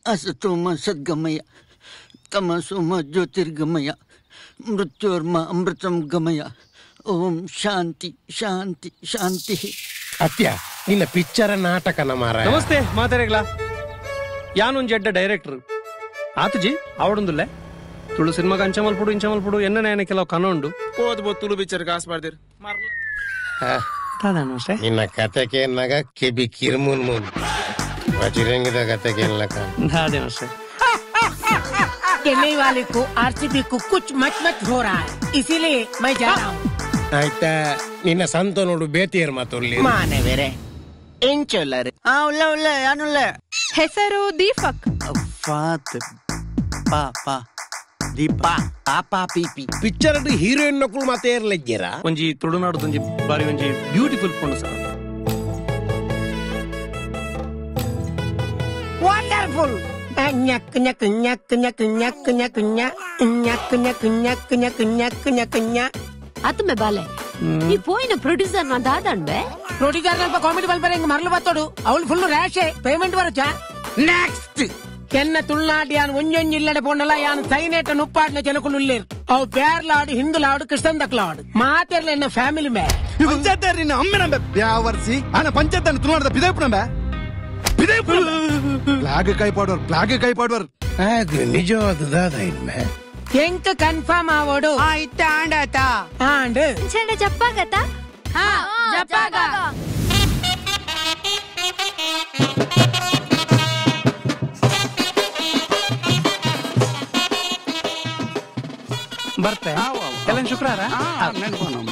असतोम सद्गमय तमसोम ज्योतिर्गमय मृत्योर्मा अमृतम गमय ओम शांति शांति शांति. ಅತ್ಯ ನಿನ್ನ ಪಿಕ್ಚರ್ ನಾಟಕನ ಮಾರ. ನಮಸ್ತೆ ಮಾತಾರೆಗ್ಲಾ ಯಾನೊಂದು ಜಡ್ಡ ಡೈರೆಕ್ಟರ್ ಆತಜಿ ಅವಡೊಂದುಲ್ಲೆ ತುಳು ಸಿನಿಮಾಗ ಅಂಚಮಲ್ಪುಡು ಎನ್ನ ಕೆಲವು ಕನೊಂಡು పోదు ತುಳು ಪಿಕ್ಚರ್ ಕಾಸು ಮಾಡ್ದಿರ್ ನಿನ್ನ ಕತೆಗೆ ನಗ ಕೆಬಿ ಕಿರ್ಮುನ್ ಮುನ್ ಬಜರಂಗದ ಕತೆಗೆ चेन्नई वाले को आरसीबी को कुछ मच हो रहा है इसीलिए मैं जा रहा हूँ. ಆಯ್ತಾ ನಿನ್ನ ಸಂತ ನೋಡು ಬೇತಿಯರ್ ಮಾತೊಲ್ಲಿ ಮಾನೆ ಬೇರೆ ಎಂಚೊಲ್ಲರು ಉಳ್ಳೆ ಯಾನುಳ್ಳೆ ಹೆಸರು ದೀಪಕ್. ಫಾತ್ ಪಾ ಪಾ ದೀಪ ಪಾಪಾ ಪಿಪಿ ಪಿಕ್ಚರ್ ಹೀರೋಯಿನ್ ನಕುಲು ಮಾತೇ ಇರ್ಲಿದ್ದೀರ ಒಂಜಿ ತುಳುನಾಡದೊಂಜಿ ಬಾರಿ ಒಂಜಿ ಬ್ಯೂಟಿಫುಲ್ ಪೊಣ್ಣು sir. Wonderful. ñak ñak ñak ñak ñak ñak ñak ñak ñak ñak ñak ñak ñak ಅದು ಮೆ ಬಾಲೆ ಈ ಪೋಯಿನ ಪ್ರೊಡ್ಯೂಸರ್ ನ ದಾದಂಡೆ ಪ್ರೊಡ್ಯೂಸರ್ ಸ್ವಲ್ಪ ಕಾಮಿಡಿ ಬಲ್ಪರೆ ಇಂಗ ಮರಲು ಬತ್ತೋಡು ಅವಳು ಫುಲ್ ರ್ಯಾಶ್ ಪೇಮೆಂಟ್ ಬರಚಾ. ನೆಕ್ಸ್ಟ್ ಕೆನ್ನ ತುಳುನಾಡು ಯಾನ್ ಒಂಜೊಂಜಿ ಇಲ್ಲಡೆ ಪೊಂಡಲ ಯಾನ್ ಸೈನೇಟ ನುಪ್ಪಾಡ್ನ ಜನಕುಲು ಉಲ್ಲೇರು ಅವು ಬೇರ್ಲಾಡು ಹಿಂದುಲಾಡು ಕ್ರಿಸ್ತಂದಕ್ಲಾಡು ಮಾತೆರ್ಲ ಎನ್ನ ಫ್ಯಾಮಿಲಿ ಮೇ ಪಂಚಾಯತ್ ನಿನ್ನ ಅಮ್ಮನ ಬ್ಯಾವರ್ಸಿ ಆನ ಪಂಚಾಯತ್ ತುಳುನಾಡದ ಪಿದೇಪುನ ಪ್ಲಾಗ್ ಕೈ ಪಾಡುವರ್ ಅದು ನಿಜವಾದ ದಾದ ಇಲ್ಮೆ ಎಂಕ ಕನ್ಫರ್ಮ್ ಆವೋಡು ಆಯ್ತಾ ಆಂಡಾತ ಆಂಡ್ ಚೆಂಡ ಜಪ್ಪಾಗತ್ತ ಹಾ ಜಪ್ಪಾಗ ಬರ್ತೆ ಎಲ್ಲ ಶುಕ್ರವಾರ